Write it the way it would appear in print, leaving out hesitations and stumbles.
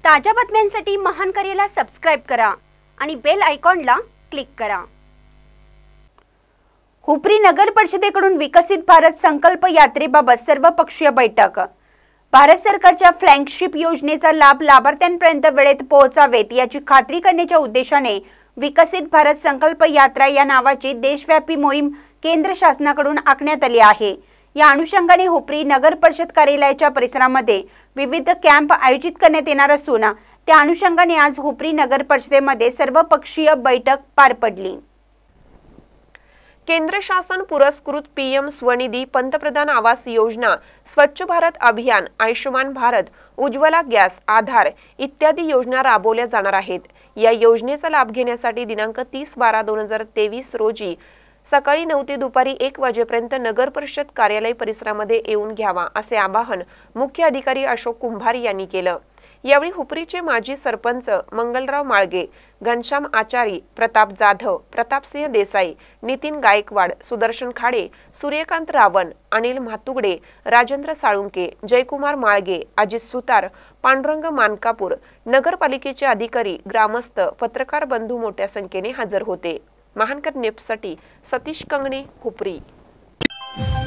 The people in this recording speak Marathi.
ताज्या बातम्यांसाठी महान करेला सबस्क्राइब करा आणि बेल आयकॉनला क्लिक करा। हुपरी नगर परिषदेकडून विकसित भारत संकल्प यात्रेबाबत सर्वपक्षीय बैठक। भारत सरकारच्या फ्लॅगशिप योजनेचा लाभ लाभार्थ्यांपर्यंत वेळेत पोहोचावेत याची खात्री करण्याच्या उद्देशाने विकसित भारत संकल्प यात्रा या नावाची देशव्यापी मोहीम केंद्र शासनाकडून आखण्यात आली आहे। या अनुषंगाने हुपरी नगर परिषद कार्यालयाच्या परिसरामध्ये विविध कॅम्प आयोजित करण्यात येणार असून त्या अनुषंगाने आज हुपरी नगर परिषदेमध्ये सर्वपक्षीय बैठक पार पडली। केंद्र शासन पुरस्कृत पीएम स्वनिधी, पंतप्रधान आवास योजना, स्वच्छ भारत अभियान, आयुष्मान भारत, उज्ज्वला गॅस, आधार इत्यादी योजना राबवल्या जाणार आहेत। या योजनेचा लाभ घेण्यासाठी दिनांक 30/12/2023 रोजी सकाळी 9 ते दुपारी 1 वाजेपर्यंत नगर परिषद कार्यालय परिसरामध्ये येऊन घ्यावा असे आवाहन मुख्य अधिकारी अशोक कुंभार यांनी केलं। यावेळी हुपरीचे माजी सरपंच मंगलराव माळगे, घनश्याम आचारी, प्रताप जाधव, प्रतापसिंह देसाई, नितीन गायकवाड, सुदर्शन खाडे, सूर्यकांत रावण, अनिल म्हातुगडे, राजेंद्र साळुंके, जयकुमार माळगे, अजित सुतार, पांडुरंग मानकापूर, नगरपालिकेचे अधिकारी, ग्रामस्थ, पत्रकार बंधू मोठ्या संख्येने हजर होते। महानकर न्यूजसाठी सतीश कंगणे, हुपरी।